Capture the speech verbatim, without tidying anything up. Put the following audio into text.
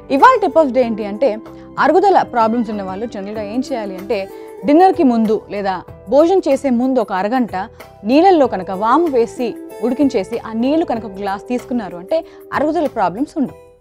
ఇవాళ tip of day ఏంటి అంటే అరుగుదల ప్రాబ్లమ్స్ ఉన్న వాళ్ళు జనరల్గా ఏం చేయాలి అంటే డిన్నర్కి ముందు లేదా భోజనం చేసే ముందు ఒక అరగంట నీళ్ళల్లో కనుక వాము వేసి ఉడికించేసి ఆ నీళ్లు కనుక ఒక గ్లాస్ తీసుకున్నారు అంటే అరుగుదల ప్రాబ్లమ్స్ ఉండవు.